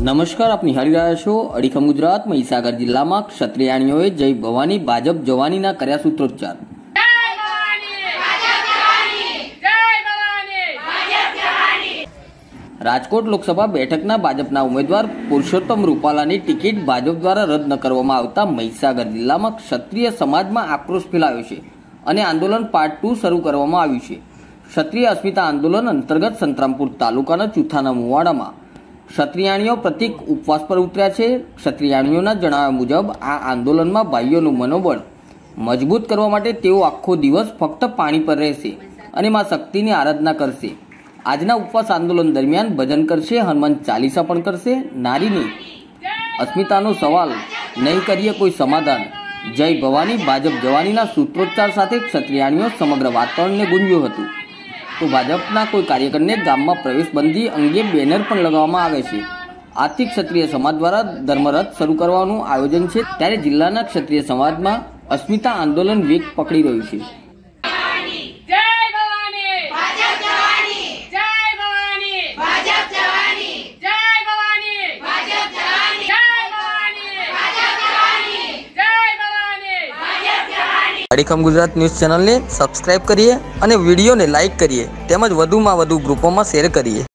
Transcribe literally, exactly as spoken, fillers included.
નમસ્કાર, આપ નિહાળી રહ્યા છો અડીખમ ગુજરાત। મહીસાગર જિલ્લામાં ક્ષત્રિયાણીઓએ જય ભવાની ભાજપ જવાનીના કર્યા સૂત્રોચ્ચાર। રાજકોટ લોકસભા બેઠકના ભાજપના ઉમેદવાર પુરુષોત્તમ રૂપાલાની ટિકિટ ભાજપ દ્વારા રદ ન કરવામાં આવતા મહીસાગર જિલ્લામાં ક્ષત્રિય સમાજમાં આક્રોશ ફેલાયો છે અને આંદોલન પાર્ટ ટુ શરૂ કરવામાં આવ્યું છે। ક્ષત્રિય અસ્મિતા આંદોલન અંતર્ગત સંતરામપુર તાલુકાના ચુથાના મુવાડામાં ક્ષત્રિયાણીઓ પ્રતિક ઉપવાસ પર ઉતર્યા છે। ક્ષત્રિયાણીઓના જણાવ્યા મુજબ આ આંદોલનમાં ભાઈઓનું મનોબળ મજબૂત કરવા માટે તેઓ આખો દિવસ ફક્ત પાણી પર રહેશે અને માં શક્તિની આરાધના કરશે। આજના ઉપવાસ આંદોલન દરમિયાન ભજન કરશે, હનુમાન ચાલીસા પણ કરશે। નારીની અસ્મિતાનો સવાલ નહીં કરીએ કોઈ સમાધાન, જય ભવાની ભાજપ જવાનીના સૂત્રોચ્ચાર સાથે ક્ષત્રિયાણીઓ સમગ્ર વાતાવરણને ગુંજ્યું હતું। તો ભાજપના કોઈ કાર્યકરને ગામમાં પ્રવેશબંધી અંગે બેનર પણ લગાવવામાં આવે છે। આથી ક્ષત્રિય સમાજ દ્વારા ધર્મરથ શરૂ કરવાનું આયોજન છે। ત્યારે જિલ્લાના ક્ષત્રિય સમાજમાં અસ્મિતા આંદોલન વેગ પકડી રહ્યું છે। અડીખમ ગુજરાત ન્યૂઝ ચેનલને સબસ્ક્રાઇબ કરીએ અને વિડીયોને લાઇક કરીએ તેમજ વધુમાં વધુ ગ્રુપોમાં શેર કરીએ।